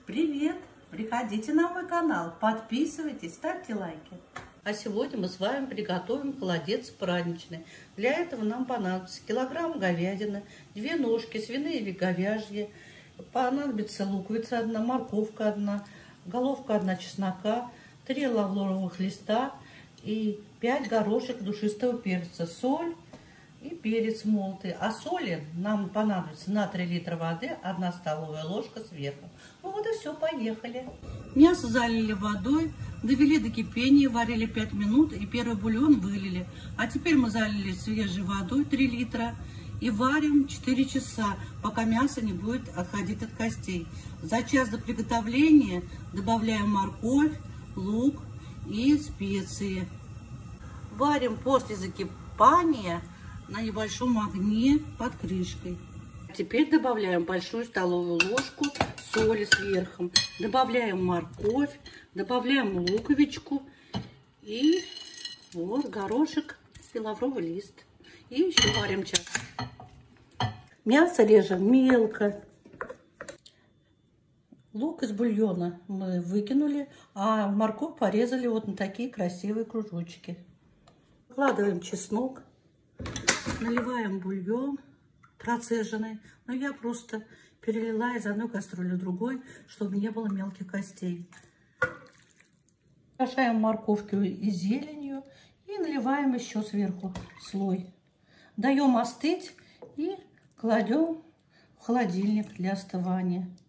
Привет! Приходите на мой канал, подписывайтесь, ставьте лайки. А сегодня мы с вами приготовим холодец праздничный. Для этого нам понадобится килограмм говядины, 2 ножки, свиные или говяжьи. Понадобится луковица 1, морковка 1, головка 1 чеснока, 3 лавровых листа и 5 горошек душистого перца, соль и перец молотый. А соли нам понадобится на 3 литра воды, 1 столовая ложка сверху. Ну вот и все, поехали. Мясо залили водой, довели до кипения, варили 5 минут и первый бульон вылили. А теперь мы залили свежей водой 3 литра и варим 4 часа, пока мясо не будет отходить от костей. За час до приготовления добавляем морковь, лук и специи. Варим после закипания на небольшом огне под крышкой. Теперь добавляем большую столовую ложку соли сверху. Добавляем морковь, добавляем луковичку и вот горошек и лавровый лист. И еще варим час. Мясо режем мелко. Лук из бульона мы выкинули, а морковь порезали вот на такие красивые кружочки. Вкладываем чеснок. Наливаем бульон процеженный. Но я просто перелила из одной кастрюли в другой, чтобы не было мелких костей. Украшаем морковью и зеленью и наливаем еще сверху слой. Даем остыть и кладем в холодильник для остывания.